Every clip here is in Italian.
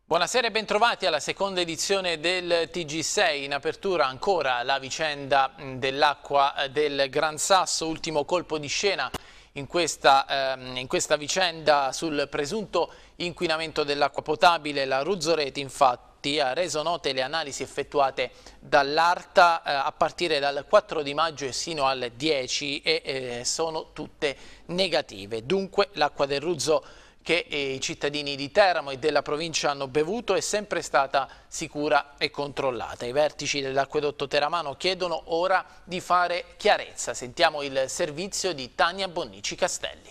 Buonasera e bentrovati alla seconda edizione del TG6. In apertura ancora la vicenda dell'acqua del Gran Sasso, ultimo colpo di scena in questa vicenda sul presunto inquinamento dell'acqua potabile. La Ruzzoreti infatti ha reso note le analisi effettuate dall'ARTA a partire dal 4 di maggio e sino al 10 e sono tutte negative. Dunque l'acqua del Ruzzo che i cittadini di Teramo e della provincia hanno bevuto è sempre stata sicura e controllata. I vertici dell'acquedotto teramano chiedono ora di fare chiarezza. Sentiamo il servizio di Tania Bonnici Castelli.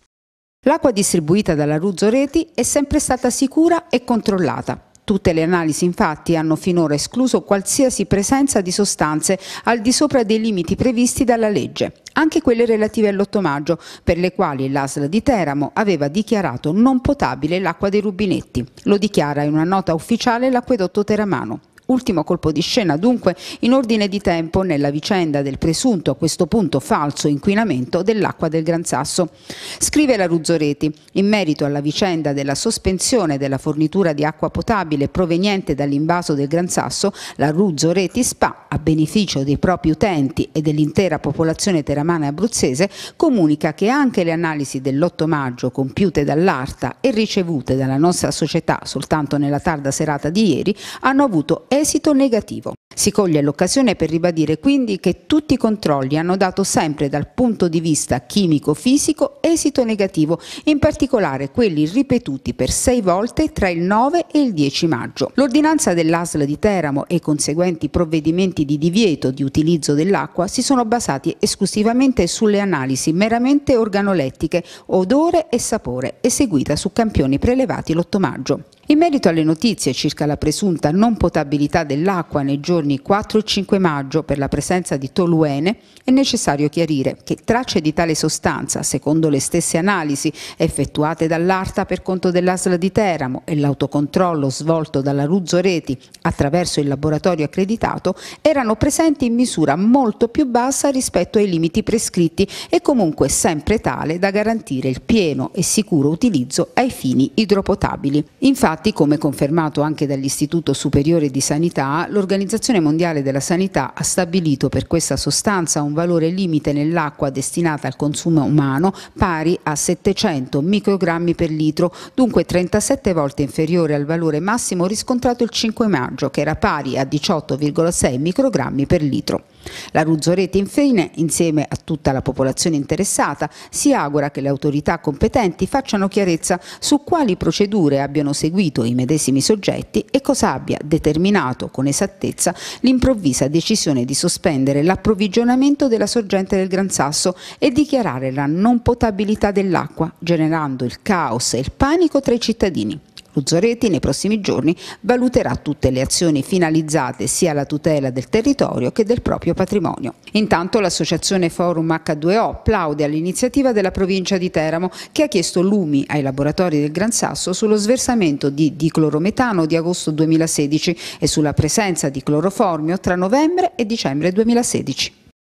L'acqua distribuita dalla Ruzzoreti è sempre stata sicura e controllata. Tutte le analisi infatti hanno finora escluso qualsiasi presenza di sostanze al di sopra dei limiti previsti dalla legge, anche quelle relative all'8 maggio, per le quali l'ASL di Teramo aveva dichiarato non potabile l'acqua dei rubinetti. Lo dichiara in una nota ufficiale l'acquedotto teramano. Ultimo colpo di scena dunque in ordine di tempo nella vicenda del presunto, a questo punto falso, inquinamento dell'acqua del Gran Sasso. Scrive la Ruzzoreti, in merito alla vicenda della sospensione della fornitura di acqua potabile proveniente dall'invaso del Gran Sasso, la Ruzzoreti SpA, a beneficio dei propri utenti e dell'intera popolazione teramana e abruzzese, comunica che anche le analisi dell'8 maggio compiute dall'ARTA e ricevute dalla nostra società soltanto nella tarda serata di ieri hanno avuto esito negativo. Si coglie l'occasione per ribadire quindi che tutti i controlli hanno dato sempre dal punto di vista chimico-fisico esito negativo, in particolare quelli ripetuti per 6 volte tra il 9 e il 10 maggio. L'ordinanza dell'ASL di Teramo e i conseguenti provvedimenti di divieto di utilizzo dell'acqua si sono basati esclusivamente sulle analisi meramente organolettiche, odore e sapore, eseguita su campioni prelevati l'8 maggio. In merito alle notizie circa la presunta non potabilità dell'acqua nei giorni 4 e 5 maggio per la presenza di toluene, è necessario chiarire che tracce di tale sostanza, secondo le stesse analisi effettuate dall'ARTA per conto dell'ASL di Teramo e l'autocontrollo svolto dalla Ruzzoreti attraverso il laboratorio accreditato, erano presenti in misura molto più bassa rispetto ai limiti prescritti e comunque sempre tale da garantire il pieno e sicuro utilizzo ai fini idropotabili. Infatti, come confermato anche dall'Istituto Superiore di Sanità, l'Organizzazione Mondiale della Sanità ha stabilito per questa sostanza un valore limite nell'acqua destinata al consumo umano pari a 700 microgrammi per litro, dunque 37 volte inferiore al valore massimo riscontrato il 5 maggio, che era pari a 18,6 microgrammi per litro. La Ruzzoreti infine, insieme a tutta la popolazione interessata, si augura che le autorità competenti facciano chiarezza su quali procedure abbiano seguito i medesimi soggetti e cosa abbia determinato con esattezza l'improvvisa decisione di sospendere l'approvvigionamento della sorgente del Gran Sasso e dichiarare la non potabilità dell'acqua, generando il caos e il panico tra i cittadini. Ruzzoreti nei prossimi giorni valuterà tutte le azioni finalizzate sia alla tutela del territorio che del proprio patrimonio. Intanto l'associazione Forum H2O plaude all'iniziativa della provincia di Teramo, che ha chiesto lumi ai laboratori del Gran Sasso sullo sversamento di diclorometano di agosto 2016 e sulla presenza di cloroformio tra novembre e dicembre 2016.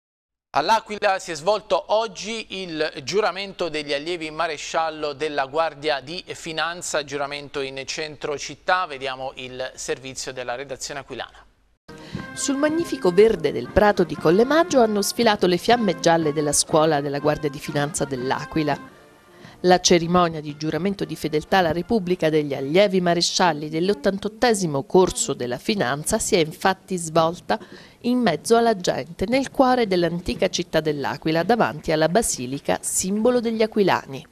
All'Aquila si è svolto oggi il giuramento degli allievi maresciallo della Guardia di Finanza, giuramento in centro città. Vediamo il servizio della redazione aquilana. Sul magnifico verde del prato di Colle Maggio hanno sfilato le fiamme gialle della scuola della Guardia di Finanza dell'Aquila. La cerimonia di giuramento di fedeltà alla Repubblica degli allievi marescialli dell'88° corso della finanza si è infatti svolta in mezzo alla gente, nel cuore dell'antica città dell'Aquila, davanti alla basilica, simbolo degli aquilani.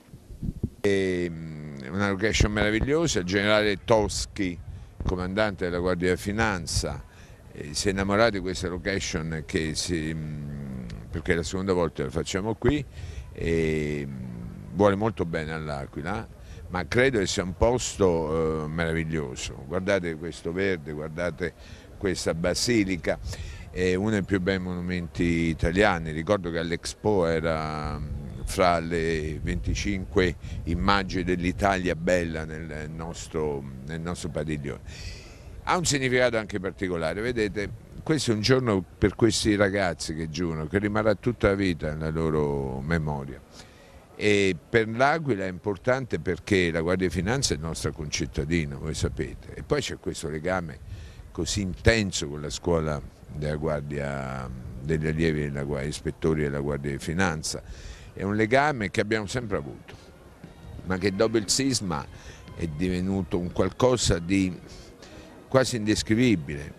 È una location meravigliosa, il generale Toschi, comandante della Guardia di Finanza, si è innamorato di questa location perché è la seconda volta che la facciamo qui e vuole molto bene all'Aquila, ma credo che sia un posto meraviglioso. Guardate questo verde, guardate questa basilica, è uno dei più bei monumenti italiani. Ricordo che all'Expo era fra le 25 immagini dell'Italia bella nel nostro padiglione. Ha un significato anche particolare, vedete, questo è un giorno per questi ragazzi che giurano, che rimarrà tutta la vita nella loro memoria. E per l'Aquila è importante perché la Guardia di Finanza è il nostro concittadino, voi sapete, e poi c'è questo legame così intenso con la scuola della Guardia, degli allievi della Guardia, ispettori della Guardia di Finanza. È un legame che abbiamo sempre avuto, ma che dopo il sisma è divenuto un qualcosa di quasi indescrivibile,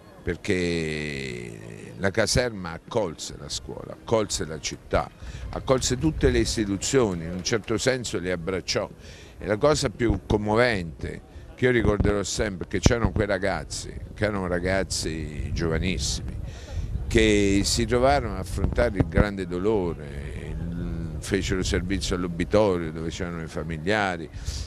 perché la caserma accolse la scuola, accolse la città, accolse tutte le istituzioni, in un certo senso le abbracciò. E la cosa più commovente che io ricorderò sempre è che c'erano quei ragazzi, che erano ragazzi giovanissimi, che si trovarono ad affrontare il grande dolore, fecero servizio all'obitorio dove c'erano i familiari,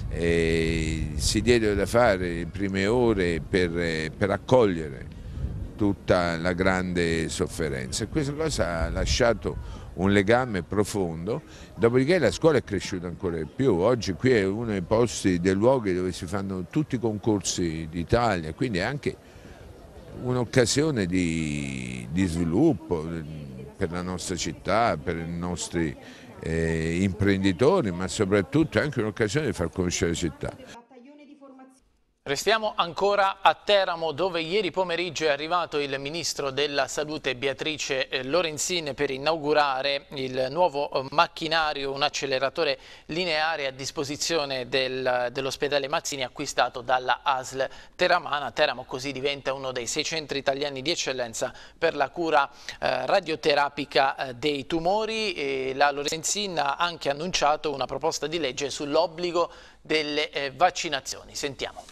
si diedero da fare le prime ore per accogliere tutta la grande sofferenza, e questa cosa ha lasciato un legame profondo. Dopodiché la scuola è cresciuta ancora di più, oggi qui è uno dei posti, dei luoghi dove si fanno tutti i concorsi d'Italia, quindi è anche un'occasione di sviluppo per la nostra città, per i nostri imprenditori, ma soprattutto è anche un'occasione di far conoscere la città. Restiamo ancora a Teramo, dove ieri pomeriggio è arrivato il Ministro della Salute Beatrice Lorenzin per inaugurare il nuovo macchinario, un acceleratore lineare a disposizione dell'ospedale Mazzini acquistato dalla ASL teramana. Teramo così diventa uno dei 6 centri italiani di eccellenza per la cura radioterapica dei tumori, e la Lorenzin ha anche annunciato una proposta di legge sull'obbligo delle vaccinazioni. Sentiamo.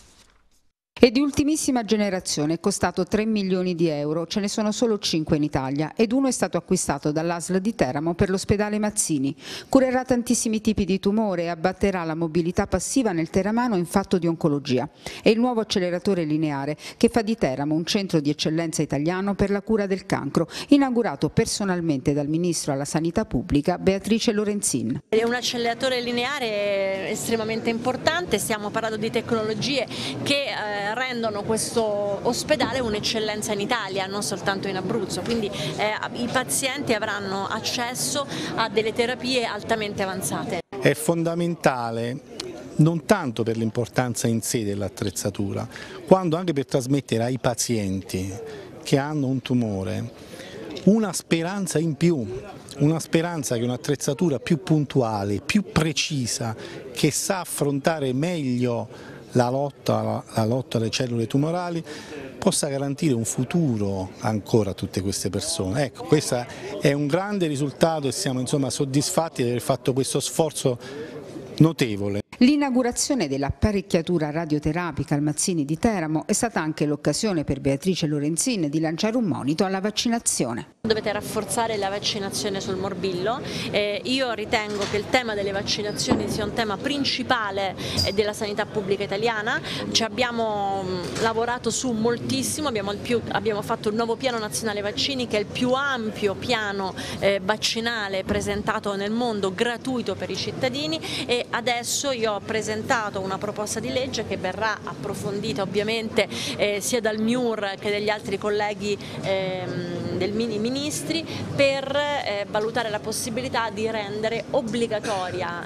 È di ultimissima generazione, è costato 3 milioni di euro, ce ne sono solo 5 in Italia ed uno è stato acquistato dall'ASL di Teramo per l'ospedale Mazzini. Curerà tantissimi tipi di tumore e abbatterà la mobilità passiva nel teramano in fatto di oncologia. È il nuovo acceleratore lineare che fa di Teramo un centro di eccellenza italiano per la cura del cancro, inaugurato personalmente dal Ministro alla Sanità Pubblica Beatrice Lorenzin. È un acceleratore lineare estremamente importante, stiamo parlando di tecnologie che rendono questo ospedale un'eccellenza in Italia, non soltanto in Abruzzo, quindi i pazienti avranno accesso a delle terapie altamente avanzate. È fondamentale non tanto per l'importanza in sé dell'attrezzatura, quanto anche per trasmettere ai pazienti che hanno un tumore una speranza in più, una speranza che un'attrezzatura più puntuale, più precisa, che sa affrontare meglio la lotta alle cellule tumorali possa garantire un futuro ancora a tutte queste persone. Ecco, questo è un grande risultato e siamo soddisfatti di aver fatto questo sforzo notevole. L'inaugurazione dell'apparecchiatura radioterapica al Mazzini di Teramo è stata anche l'occasione per Beatrice Lorenzin di lanciare un monito alla vaccinazione. Dovete rafforzare la vaccinazione sul morbillo. Io ritengo che il tema delle vaccinazioni sia un tema principale della sanità pubblica italiana. Ci abbiamo lavorato su moltissimo, abbiamo fatto il nuovo piano nazionale vaccini, che è il più ampio piano vaccinale presentato nel mondo, gratuito per i cittadini, e adesso io ho presentato una proposta di legge che verrà approfondita ovviamente sia dal MIUR che dagli altri colleghi del ministri, per valutare la possibilità di rendere obbligatoria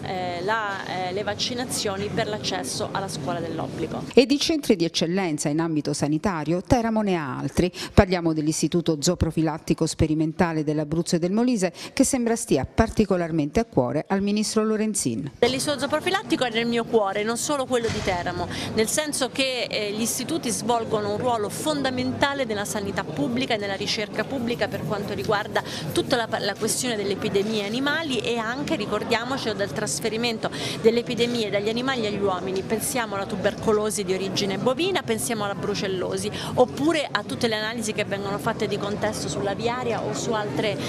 le vaccinazioni per l'accesso alla scuola dell'obbligo. E di centri di eccellenza in ambito sanitario Teramo ne ha altri. Parliamo dell'Istituto Zooprofilattico Sperimentale dell'Abruzzo e del Molise, che sembra stia particolarmente a cuore al Ministro Lorenzin. L'Istituto Zooprofilattico è nel mio cuore, non solo quello di Teramo, nel senso che gli istituti svolgono un ruolo fondamentale nella sanità pubblica e nella ricerca pubblica per quanto riguarda tutta la questione delle epidemie animali, e anche, ricordiamoci, del trasferimento delle epidemie dagli animali agli uomini. Pensiamo alla tubercolosi di origine bovina, pensiamo alla brucellosi, oppure a tutte le analisi che vengono fatte di contesto sulla viaria o su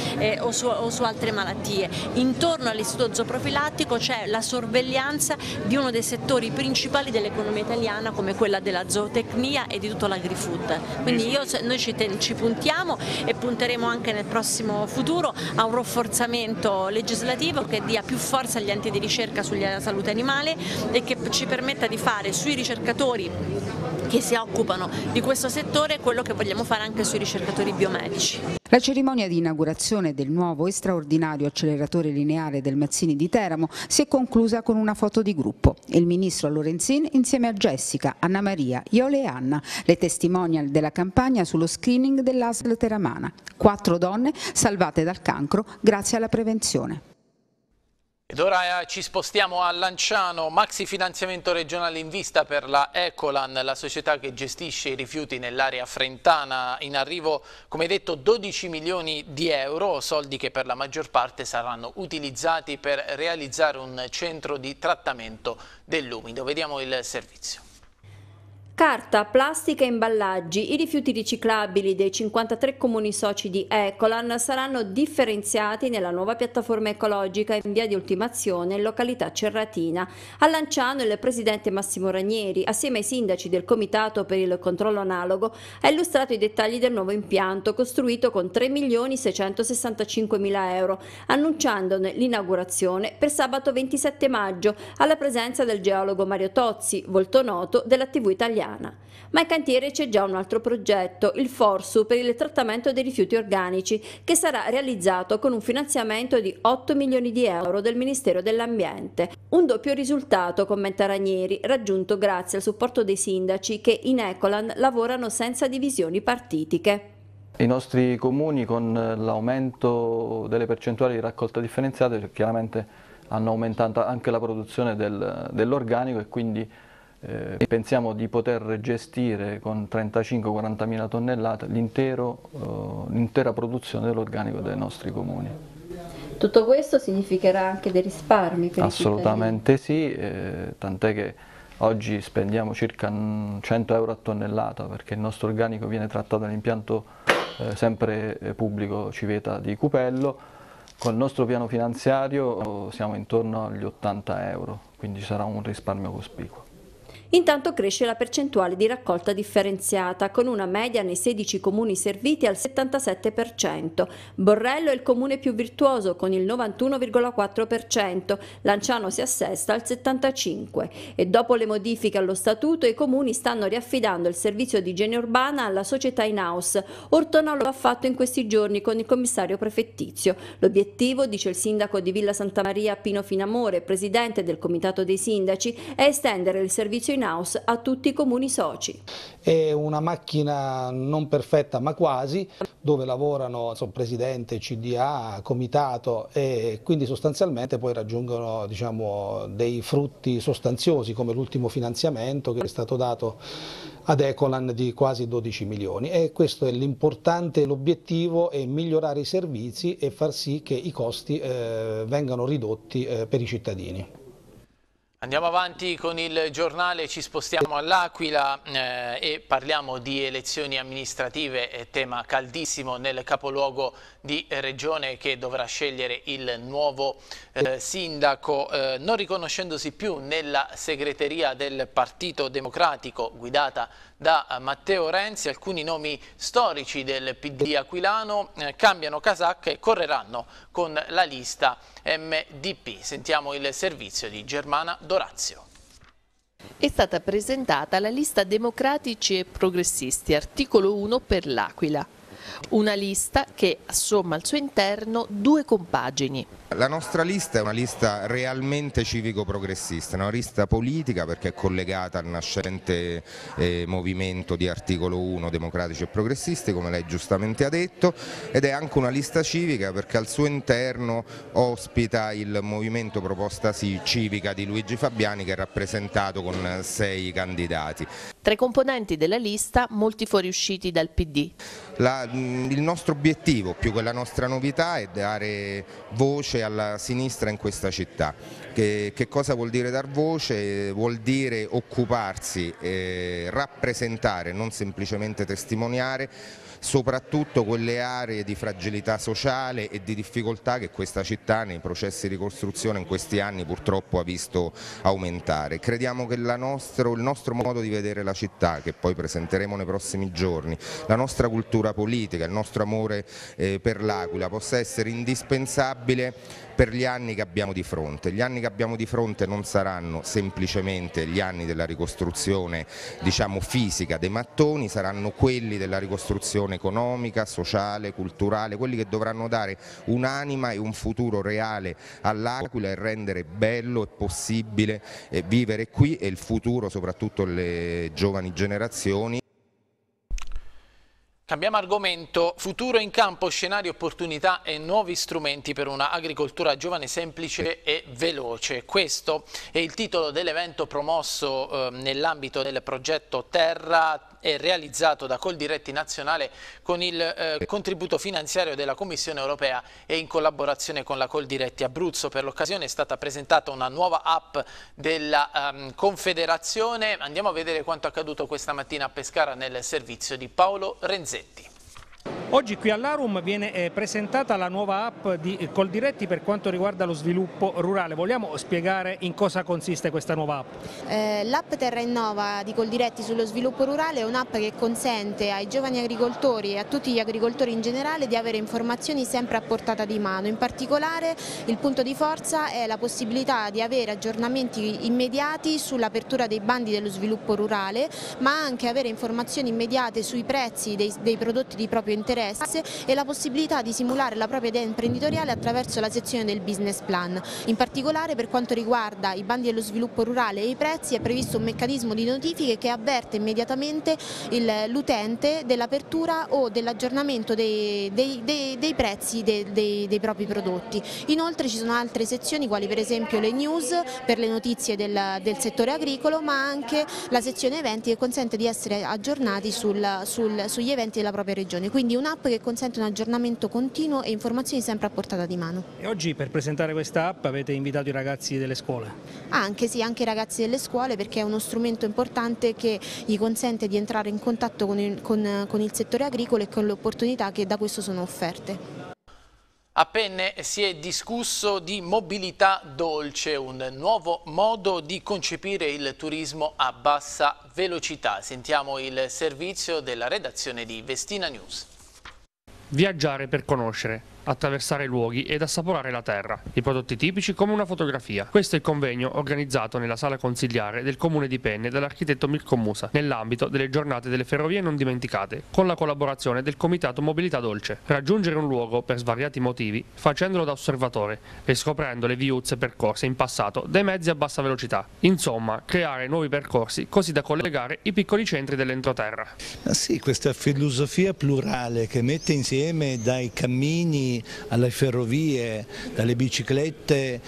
altre malattie. Intorno all'Istituto Zooprofilattico c'è la sorveglianza di uno dei settori principali dell'economia italiana, come quella della zootecnia e di tutto l'agri-food. Quindi noi ci puntiamo e punteremo anche nel prossimo futuro a un rafforzamento legislativo che dia più forza agli enti di ricerca sulla salute animale e che ci permetta di fare sui ricercatori che si occupano di questo settore e quello che vogliamo fare anche sui ricercatori biomedici. La cerimonia di inaugurazione del nuovo e straordinario acceleratore lineare del Mazzini di Teramo si è conclusa con una foto di gruppo. Il ministro Lorenzin insieme a Jessica, Anna Maria, Iole e Anna, le testimonial della campagna sullo screening dell'ASL teramana. 4 donne salvate dal cancro grazie alla prevenzione. Ed ora ci spostiamo a Lanciano, maxi finanziamento regionale in vista per la Ecolan, la società che gestisce i rifiuti nell'area frentana, in arrivo come detto 12 milioni di euro, soldi che per la maggior parte saranno utilizzati per realizzare un centro di trattamento dell'umido. Vediamo il servizio. Carta, plastica e imballaggi, i rifiuti riciclabili dei 53 comuni soci di Ecolan saranno differenziati nella nuova piattaforma ecologica in via di ultimazione in località Cerratina. A Lanciano il presidente Massimo Ranieri, assieme ai sindaci del Comitato per il controllo analogo, ha illustrato i dettagli del nuovo impianto costruito con 3.665.000 euro, annunciandone l'inaugurazione per sabato 27 maggio alla presenza del geologo Mario Tozzi, volto noto della TV italiana. Ma in cantiere c'è già un altro progetto, il Forsu per il trattamento dei rifiuti organici, che sarà realizzato con un finanziamento di 8 milioni di euro del Ministero dell'Ambiente. Un doppio risultato, commenta Ranieri, raggiunto grazie al supporto dei sindaci che in Ecolan lavorano senza divisioni partitiche. I nostri comuni con l'aumento delle percentuali di raccolta differenziata chiaramente hanno aumentato anche la produzione dell'organico e quindi pensiamo di poter gestire con 35-40 mila tonnellate l'intera produzione dell'organico dei nostri comuni. Tutto questo significherà anche dei risparmi per Assolutamente sì, tant'è che oggi spendiamo circa 100 euro a tonnellata perché il nostro organico viene trattato nell'impianto sempre pubblico Civeta di Cupello. Con il nostro piano finanziario siamo intorno agli 80 euro, quindi sarà un risparmio cospicuo. Intanto cresce la percentuale di raccolta differenziata, con una media nei 16 comuni serviti al 77%. Borrello è il comune più virtuoso con il 91,4%, Lanciano si assesta al 75% e dopo le modifiche allo statuto i comuni stanno riaffidando il servizio di igiene urbana alla società in-house. Ortona lo ha fatto in questi giorni con il commissario prefettizio. L'obiettivo, dice il sindaco di Villa Santa Maria Pino Finamore, presidente del comitato dei sindaci, è estendere il servizio in-house a tutti i comuni soci. È una macchina non perfetta ma quasi, dove lavorano presidente, CDA, comitato e quindi sostanzialmente poi raggiungono dei frutti sostanziosi come l'ultimo finanziamento che è stato dato ad Ecolan di quasi 12 milioni e questo è l'importante, l'obiettivo è migliorare i servizi e far sì che i costi vengano ridotti per i cittadini. Andiamo avanti con il giornale, ci spostiamo all'Aquila e parliamo di elezioni amministrative, tema caldissimo nel capoluogo di regione che dovrà scegliere il nuovo sindaco, non riconoscendosi più nella segreteria del Partito Democratico guidata da Matteo Renzi. Alcuni nomi storici del PD aquilano cambiano casacca e correranno con la lista MDP. Sentiamo il servizio di Germana Dorazio. È stata presentata la lista Democratici e Progressisti, articolo 1 per l'Aquila. Una lista che assomma al suo interno 2 compagini. La nostra lista è una lista realmente civico-progressista, una lista politica perché è collegata al nascente movimento di articolo 1 democratici e progressisti, come lei giustamente ha detto, ed è anche una lista civica perché al suo interno ospita il movimento Proposta Sì Civica di Luigi Fabiani, che è rappresentato con 6 candidati. Tra i componenti della lista molti fuoriusciti dal PD. Il nostro obiettivo, più che la nostra novità, è dare voce alla sinistra in questa città. Che cosa vuol dire dar voce? Vuol dire occuparsi, rappresentare, non semplicemente testimoniare, soprattutto quelle aree di fragilità sociale e di difficoltà che questa città nei processi di ricostruzione in questi anni purtroppo ha visto aumentare. Crediamo che il nostro modo di vedere la città, che poi presenteremo nei prossimi giorni, la nostra cultura politica, il nostro amore per l'Aquila possa essere indispensabile per gli anni che abbiamo di fronte. Gli anni che abbiamo di fronte non saranno semplicemente gli anni della ricostruzione, diciamo, fisica dei mattoni, saranno quelli della ricostruzione economica, sociale, culturale, quelli che dovranno dare un'anima e un futuro reale all'Aquila e rendere bello e possibile vivere qui e il futuro, soprattutto le giovani generazioni. Cambiamo argomento, futuro in campo, scenari, opportunità e nuovi strumenti per una agricoltura giovane, semplice e veloce. Questo è il titolo dell'evento promosso nell'ambito del progetto Terra e realizzato da Coldiretti Nazionale con il contributo finanziario della Commissione Europea e in collaborazione con la Coldiretti Abruzzo. Per l'occasione è stata presentata una nuova app della Confederazione. Andiamo a vedere quanto accaduto questa mattina a Pescara nel servizio di Paolo Renzetti. Oggi qui all'Arum viene presentata la nuova app di Coldiretti per quanto riguarda lo sviluppo rurale. Vogliamo spiegare in cosa consiste questa nuova app? L'app Terra Innova di Coldiretti sullo sviluppo rurale è un'app che consente ai giovani agricoltori e a tutti gli agricoltori in generale di avere informazioni sempre a portata di mano. In particolare il punto di forza è la possibilità di avere aggiornamenti immediati sull'apertura dei bandi dello sviluppo rurale, ma anche avere informazioni immediate sui prezzi dei prodotti di proprio interesse e la possibilità di simulare la propria idea imprenditoriale attraverso la sezione del business plan. In particolare per quanto riguarda i bandi dello sviluppo rurale e i prezzi è previsto un meccanismo di notifiche che avverte immediatamente l'utente dell'apertura o dell'aggiornamento dei prezzi dei propri prodotti. Inoltre ci sono altre sezioni quali per esempio le news per le notizie del settore agricolo, ma anche la sezione eventi che consente di essere aggiornati sugli eventi della propria regione. Quindi un'app che consente un aggiornamento continuo e informazioni sempre a portata di mano. E oggi per presentare questa app avete invitato i ragazzi delle scuole? Anche sì, anche i ragazzi delle scuole, perché è uno strumento importante che gli consente di entrare in contatto con il settore agricolo e con le opportunità che da questo sono offerte. A Penne si è discusso di mobilità dolce, un nuovo modo di concepire il turismo a bassa velocità. Sentiamo il servizio della redazione di Vestina News. Viaggiare per conoscere, attraversare i luoghi ed assaporare la terra, i prodotti tipici come una fotografia. Questo è il convegno organizzato nella sala consigliare del comune di Penne dall'architetto Mirko Musa, nell'ambito delle giornate delle ferrovie non dimenticate, con la collaborazione del comitato Mobilità Dolce. Raggiungere un luogo per svariati motivi, facendolo da osservatore e scoprendo le viuzze percorse in passato dai mezzi a bassa velocità. Insomma, creare nuovi percorsi così da collegare i piccoli centri dell'entroterra. Sì, questa filosofia plurale che mette insieme dai cammini alle ferrovie, dalle biciclette,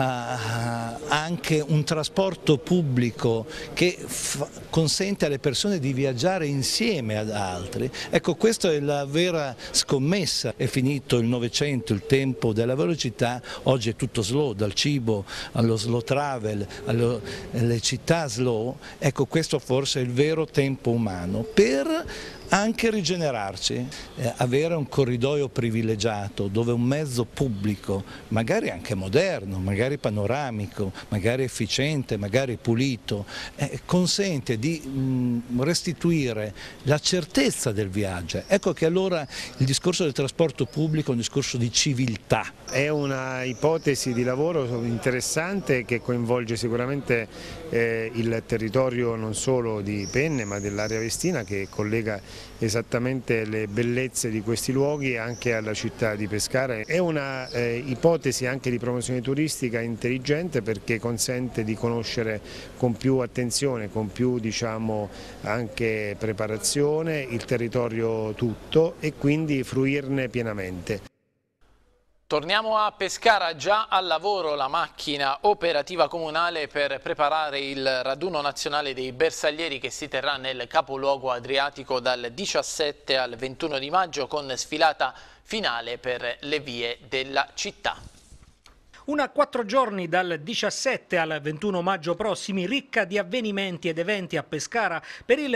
anche un trasporto pubblico che consente alle persone di viaggiare insieme ad altri. Ecco, questa è la vera scommessa. È finito il Novecento, il tempo della velocità, oggi è tutto slow, dal cibo allo slow travel, alle città slow. Ecco, questo forse è il vero tempo umano per anche rigenerarci, avere un corridoio privilegiato dove un mezzo pubblico, magari anche moderno, magari panoramico, magari efficiente, magari pulito, consente di restituire la certezza del viaggio. Ecco che allora il discorso del trasporto pubblico è un discorso di civiltà. È una ipotesi di lavoro interessante che coinvolge sicuramente il territorio non solo di Penne ma dell'area vestina, che collega esattamente le bellezze di questi luoghi anche alla città di Pescara. È una ipotesi anche di promozione turistica intelligente, perché consente di conoscere con più attenzione, con più anche preparazione il territorio tutto e quindi fruirne pienamente. Torniamo a Pescara, già al lavoro la macchina operativa comunale per preparare il raduno nazionale dei bersaglieri che si terrà nel capoluogo adriatico dal 17 al 21 di maggio con sfilata finale per le vie della città. Una 4 giorni dal 17 al 21 maggio prossimi, ricca di avvenimenti ed eventi a Pescara per il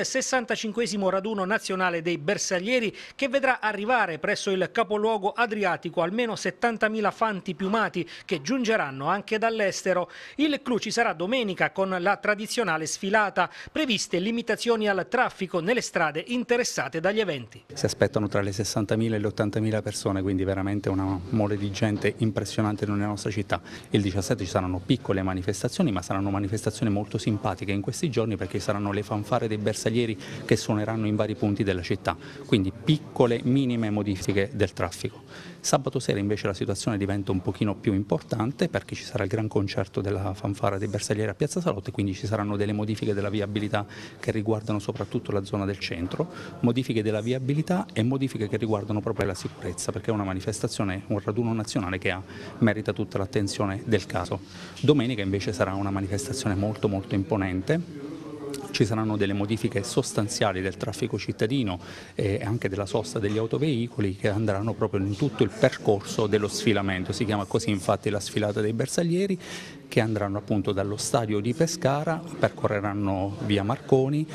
65° raduno nazionale dei bersaglieri, che vedrà arrivare presso il capoluogo adriatico almeno 70.000 fanti piumati che giungeranno anche dall'estero. Il clou ci sarà domenica con la tradizionale sfilata, previste limitazioni al traffico nelle strade interessate dagli eventi. Si aspettano tra le 60.000 e le 80.000 persone, quindi veramente una mole di gente impressionante nella nostra città. Il 17 ci saranno piccole manifestazioni, ma saranno manifestazioni molto simpatiche in questi giorni, perché saranno le fanfare dei bersaglieri che suoneranno in vari punti della città, quindi piccole, minime modifiche del traffico. Sabato sera invece la situazione diventa un pochino più importante, perché ci sarà il gran concerto della fanfara dei bersaglieri a Piazza Salotto, e quindi ci saranno delle modifiche della viabilità che riguardano soprattutto la zona del centro, modifiche della viabilità e modifiche che riguardano proprio la sicurezza, perché è una manifestazione, un raduno nazionale che merita tutta l'attenzione del caso. Domenica invece sarà una manifestazione molto imponente. Ci saranno delle modifiche sostanziali del traffico cittadino e anche della sosta degli autoveicoli, che andranno proprio in tutto il percorso dello sfilamento. Si chiama così infatti la sfilata dei bersaglieri, che andranno appunto dallo stadio di Pescara, percorreranno via Marconi,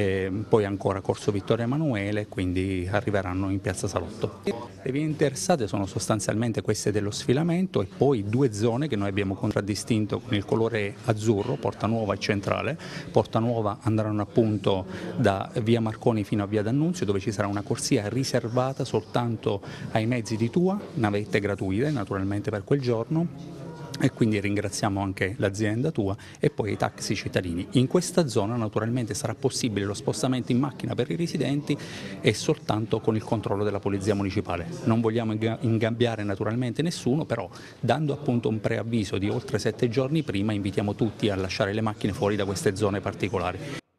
poi ancora Corso Vittorio Emanuele, quindi arriveranno in Piazza Salotto. Le vie interessate sono sostanzialmente queste dello sfilamento, e poi due zone che noi abbiamo contraddistinto con il colore azzurro, Porta Nuova e Centrale. Porta Nuova andranno appunto da via Marconi fino a via D'Annunzio, dove ci sarà una corsia riservata soltanto ai mezzi di TUA, navette gratuite naturalmente per quel giorno, e quindi ringraziamo anche l'azienda TUA e poi i taxi cittadini. In questa zona naturalmente sarà possibile lo spostamento in macchina per i residenti e soltanto con il controllo della Polizia Municipale. Non vogliamo ingabbiare naturalmente nessuno, però dando appunto un preavviso di oltre 7 giorni prima, invitiamo tutti a lasciare le macchine fuori da queste zone particolari.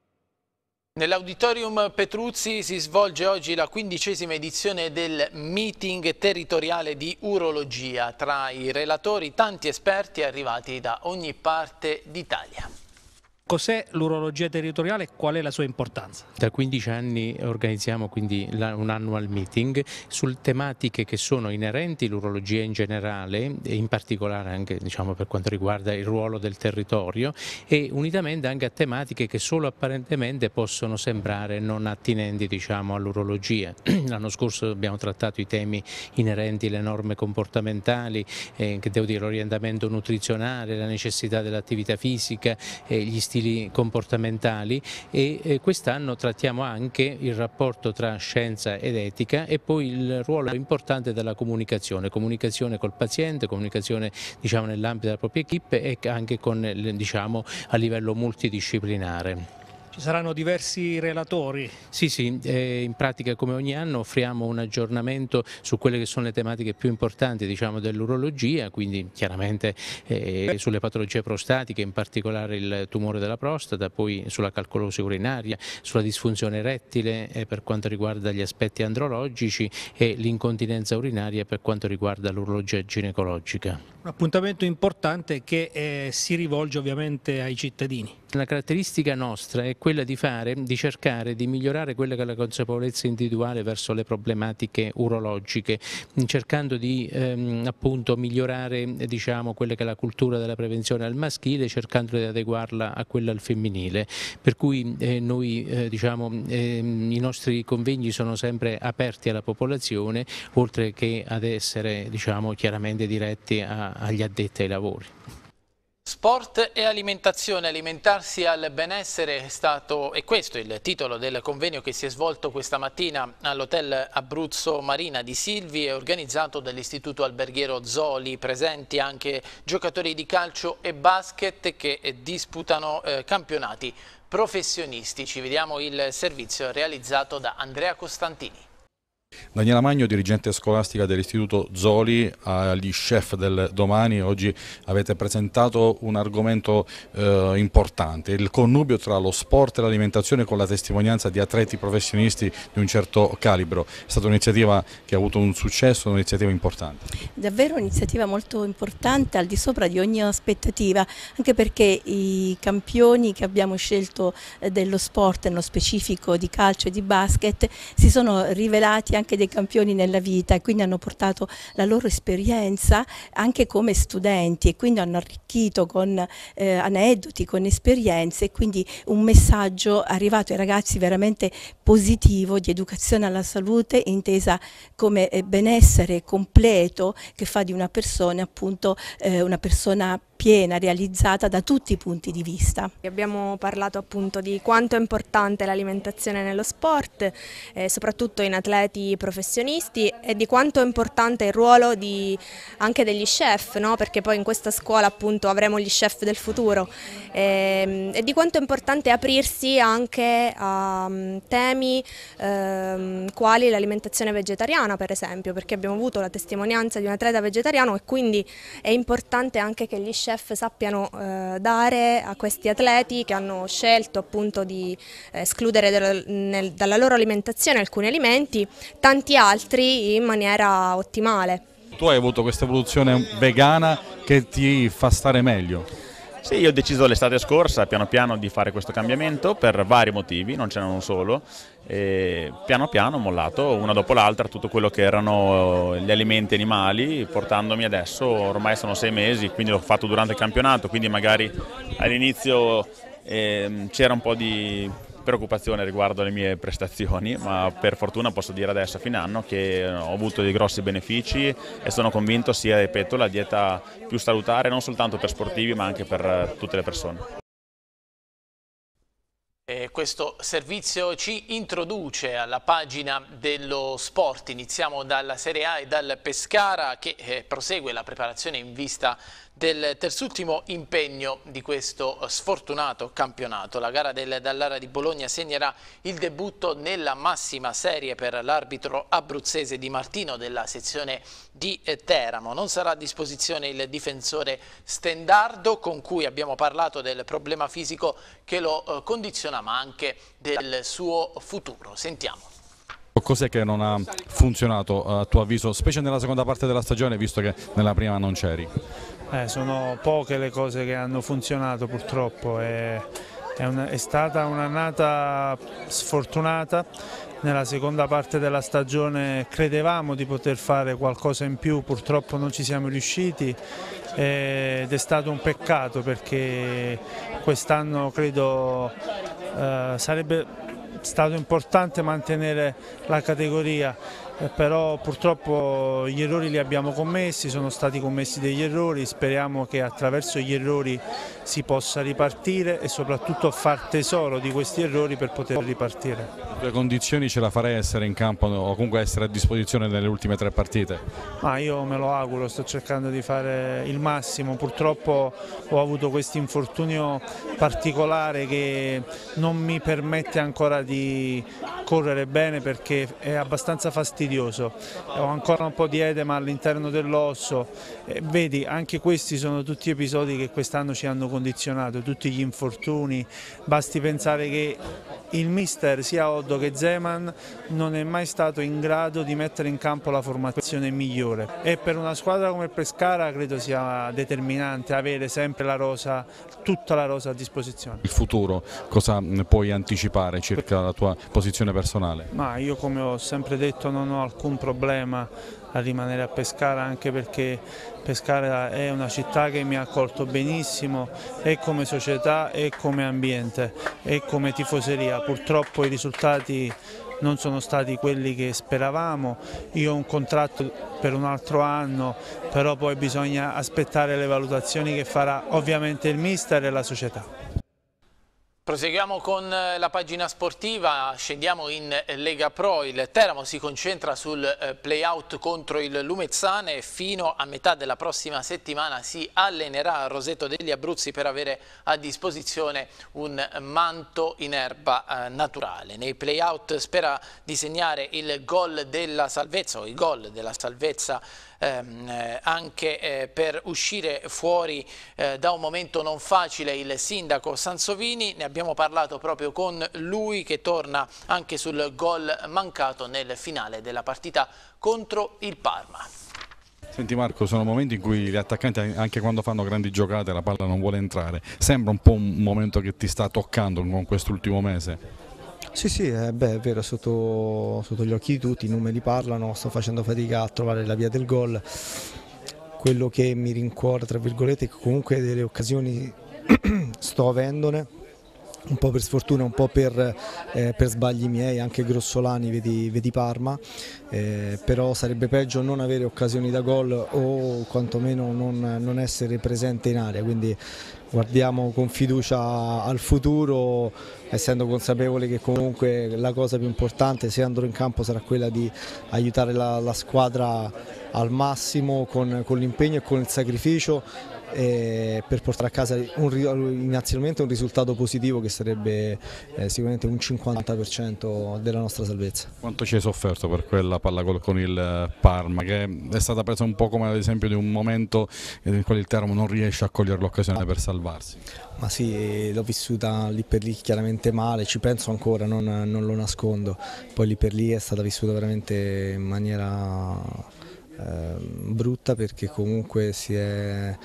Nell'Auditorium Petruzzi si svolge oggi la 15ª edizione del meeting territoriale di urologia. Tra i relatori tanti esperti arrivati da ogni parte d'Italia. Cos'è l'urologia territoriale e qual è la sua importanza? Da 15 anni organizziamo quindi un annual meeting su tematiche che sono inerenti all'urologia in generale, e in particolare anche per quanto riguarda il ruolo del territorio, e unitamente anche a tematiche che solo apparentemente possono sembrare non attinenti all'urologia. L'anno scorso abbiamo trattato i temi inerenti alle norme comportamentali, l'orientamento nutrizionale, la necessità dell'attività fisica, gli stili comportamentali, e quest'anno trattiamo anche il rapporto tra scienza ed etica, e poi il ruolo importante della comunicazione col paziente, comunicazione nell'ambito della propria equipe e anche con a livello multidisciplinare. Ci saranno diversi relatori? Sì, in pratica come ogni anno offriamo un aggiornamento su quelle che sono le tematiche più importanti dell'urologia, quindi chiaramente sulle patologie prostatiche, in particolare il tumore della prostata, poi sulla calcolosi urinaria, sulla disfunzione erettile per quanto riguarda gli aspetti andrologici, e l'incontinenza urinaria per quanto riguarda l'urologia ginecologica. Un appuntamento importante che si rivolge ovviamente ai cittadini. La caratteristica nostra è quella di cercare di migliorare quella che è la consapevolezza individuale verso le problematiche urologiche, cercando di appunto migliorare quella che è la cultura della prevenzione al maschile, cercando di adeguarla a quella al femminile. Per cui noi i nostri convegni sono sempre aperti alla popolazione, oltre che ad essere chiaramente diretti agli addetti ai lavori. Sport e alimentazione, alimentarsi al benessere è questo il titolo del convegno che si è svolto questa mattina all'Hotel Abruzzo Marina di Silvi, organizzato dall'Istituto Alberghiero Zoli. Presenti anche giocatori di calcio e basket che disputano campionati professionistici. Vediamo il servizio realizzato da Andrea Costantini. Daniela Magno, dirigente scolastica dell'Istituto Zoli, agli chef del domani. Oggi avete presentato un argomento importante, il connubio tra lo sport e l'alimentazione, con la testimonianza di atleti professionisti di un certo calibro. È stata un'iniziativa che ha avuto un successo, un'iniziativa importante. Davvero un'iniziativa molto importante, al di sopra di ogni aspettativa, anche perché i campioni che abbiamo scelto dello sport, nello specifico di calcio e di basket, si sono rivelati anche anche dei campioni nella vita e quindi hanno portato la loro esperienza anche come studenti e quindi hanno arricchito con aneddoti, con esperienze, e quindi un messaggio arrivato ai ragazzi veramente positivo di educazione alla salute intesa come benessere completo che fa di una persona appunto una persona piena, realizzata da tutti i punti di vista. Abbiamo parlato appunto di quanto è importante l'alimentazione nello sport, soprattutto in atleti professionisti, e di quanto è importante il ruolo anche degli chef, no? Perché poi in questa scuola appunto avremo gli chef del futuro, e di quanto è importante aprirsi anche a temi quali l'alimentazione vegetariana, per esempio, perché abbiamo avuto la testimonianza di un atleta vegetariano e quindi è importante anche che gli chef sappiano dare a questi atleti che hanno scelto appunto di escludere dalla loro alimentazione alcuni alimenti, tanti altri in maniera ottimale. Tu hai avuto questa evoluzione vegana che ti fa stare meglio? Sì, io ho deciso l'estate scorsa piano piano di fare questo cambiamento per vari motivi, non ce n'è uno solo, e piano piano ho mollato una dopo l'altra tutto quello che erano gli alimenti animali, portandomi adesso, ormai sono 6 mesi, quindi l'ho fatto durante il campionato, quindi magari all'inizio c'era un po' di preoccupazione riguardo alle mie prestazioni, ma per fortuna posso dire adesso a fine anno che ho avuto dei grossi benefici e sono convinto sia, ripeto, la dieta più salutare non soltanto per sportivi ma anche per tutte le persone. Questo servizio ci introduce alla pagina dello sport. Iniziamo dalla Serie A e dal Pescara che prosegue la preparazione in vista del terzultimo impegno di questo sfortunato campionato. La gara del Dallara di Bologna segnerà il debutto nella massima serie per l'arbitro abruzzese Di Martino della sezione di Teramo. Non sarà a disposizione il difensore Stendardo, con cui abbiamo parlato del problema fisico che lo condiziona, ma anche del suo futuro. Sentiamo. Cos'è che non ha funzionato a tuo avviso, specie nella seconda parte della stagione, visto che nella prima non c'eri? Sono poche le cose che hanno funzionato purtroppo, è stata un'annata sfortunata. Nella seconda parte della stagione credevamo di poter fare qualcosa in più, purtroppo non ci siamo riusciti ed è stato un peccato perché quest'anno credo sarebbe stato importante mantenere la categoria, però purtroppo gli errori li abbiamo commessi, sono stati commessi degli errori, speriamo che attraverso gli errori si possa ripartire e soprattutto far tesoro di questi errori per poter ripartire. Le tue condizioni ce la farei essere in campo o comunque essere a disposizione nelle ultime 3 partite? Ma io me lo auguro, sto cercando di fare il massimo, purtroppo ho avuto questo infortunio particolare che non mi permette ancora di correre bene perché è abbastanza fastidioso, ho ancora un po' di edema all'interno dell'osso, vedi anche questi sono tutti episodi che quest'anno ci hanno condizionato, tutti gli infortuni, basti pensare che il mister sia Oddo che Zeman non è mai stato in grado di mettere in campo la formazione migliore e per una squadra come il Pescara credo sia determinante avere sempre la rosa, tutta la rosa a disposizione. Il futuro, cosa puoi anticipare circa la tua posizione personale? Ma io come ho sempre detto non ho alcun problema a rimanere a Pescara, anche perché Pescara è una città che mi ha accolto benissimo e come società e come ambiente e come tifoseria. Purtroppo i risultati non sono stati quelli che speravamo, io ho un contratto per un altro anno, però poi bisogna aspettare le valutazioni che farà ovviamente il mister e la società. Proseguiamo con la pagina sportiva, scendiamo in Lega Pro, il Teramo si concentra sul play-out contro il Lumezzane e fino a metà della prossima settimana si allenerà a Roseto degli Abruzzi per avere a disposizione un manto in erba naturale. Nei play-out spera di segnare il gol della salvezza o i gol della salvezza anche per uscire fuori da un momento non facile il sindaco Sansovini. Ne abbiamo parlato proprio con lui che torna anche sul gol mancato nel finale della partita contro il Parma. Senti Marco, sono momenti in cui gli attaccanti anche quando fanno grandi giocate la palla non vuole entrare, sembra un po' un momento che ti sta toccando con quest'ultimo mese? Sì, è vero, sotto gli occhi di tutti, i numeri parlano, sto facendo fatica a trovare la via del gol. Quello che mi rincuora, tra virgolette, è che comunque delle occasioni sto avendone, un po' per sfortuna, un po' per sbagli miei, anche grossolani, vedi Parma, però sarebbe peggio non avere occasioni da gol o quantomeno non essere presente in area, quindi guardiamo con fiducia al futuro, essendo consapevoli che comunque la cosa più importante, se andrò in campo, sarà quella di aiutare la squadra al massimo con l'impegno e con il sacrificio, per portare a casa inizialmente un risultato positivo che sarebbe sicuramente un 50% della nostra salvezza. Quanto ci hai sofferto per quella palla gol con il Parma, che è stata presa un po' come ad esempio di un momento in cui il Teramo non riesce a cogliere l'occasione per salvarsi? Ma sì, l'ho vissuta lì per lì chiaramente male, ci penso ancora, non lo nascondo, poi lì per lì è stata vissuta veramente in maniera brutta, perché comunque si è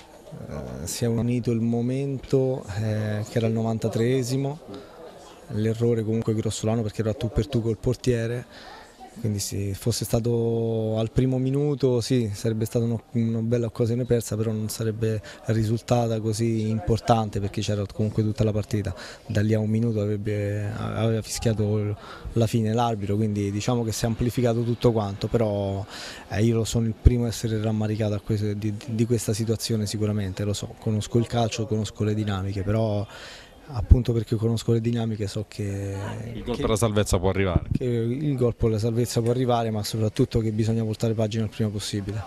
unito il momento, che era il 93esimo, l'errore comunque grossolano perché era tu per tu col portiere, quindi se fosse stato al primo minuto sì, sarebbe stata una bella occasione persa, però non sarebbe risultata così importante perché c'era comunque tutta la partita. Da lì a un minuto aveva fischiato la fine l'arbitro, quindi diciamo che si è amplificato tutto quanto, però io sono il primo a essere rammaricato di questa situazione, sicuramente, lo so, conosco il calcio, conosco le dinamiche, però appunto perché conosco le dinamiche so che il gol per la salvezza può arrivare. Che il gol per la salvezza può arrivare, ma soprattutto che bisogna voltare pagina il prima possibile.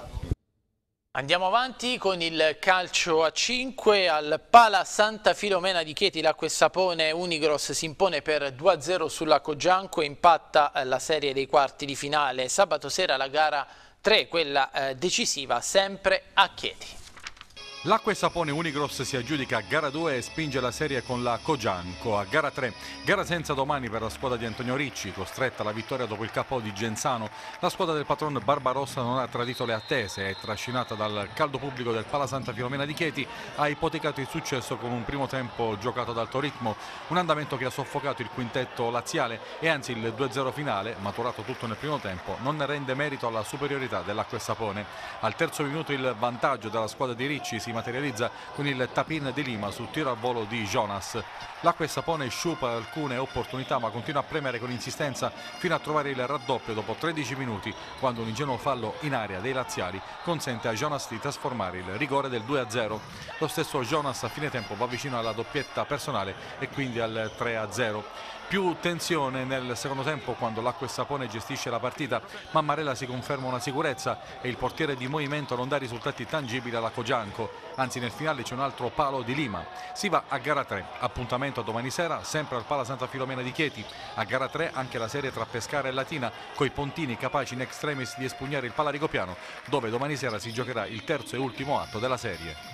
Andiamo avanti con il calcio a 5. Al Pala Santa Filomena di Chieti l'Acqua e Sapone Unigros si impone per 2-0 sulla Cogianco e impatta la serie dei quarti di finale. Sabato sera la gara 3, quella decisiva, sempre a Chieti. L'Acqua e Sapone Unigros si aggiudica gara 2 e spinge la serie con la Cogianco. A gara 3, gara senza domani per la squadra di Antonio Ricci, costretta alla vittoria dopo il KO di Genzano. La squadra del patron Barbarossa non ha tradito le attese e, trascinata dal caldo pubblico del Pala Santa Filomena di Chieti, ha ipotecato il successo con un primo tempo giocato ad alto ritmo, un andamento che ha soffocato il quintetto laziale e anzi il 2-0 finale, maturato tutto nel primo tempo, non ne rende merito alla superiorità dell'Acqua e Sapone. Al terzo minuto il vantaggio della squadra di Ricci si materializza con il tap-in di Lima sul tiro al volo di Jonas. L'Acqua e Sapone sciupa alcune opportunità ma continua a premere con insistenza fino a trovare il raddoppio dopo 13 minuti, quando un ingenuo fallo in area dei laziali consente a Jonas di trasformare il rigore del 2-0. Lo stesso Jonas a fine tempo va vicino alla doppietta personale e quindi al 3-0. Più tensione nel secondo tempo quando l'Acqua e Sapone gestisce la partita, ma Marella si conferma una sicurezza e il portiere di movimento non dà risultati tangibili alla Cogianco, anzi nel finale c'è un altro palo di Lima. Si va a gara 3, appuntamento a domani sera sempre al Pala Santa Filomena di Chieti. A gara 3 anche la serie tra Pescara e Latina, coi pontini capaci in extremis di espugnare il Pala Rigopiano, dove domani sera si giocherà il terzo e ultimo atto della serie.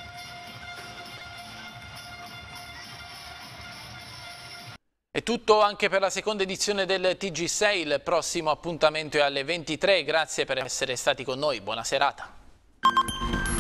È tutto anche per la seconda edizione del TG6, il prossimo appuntamento è alle 23, grazie per essere stati con noi, buona serata.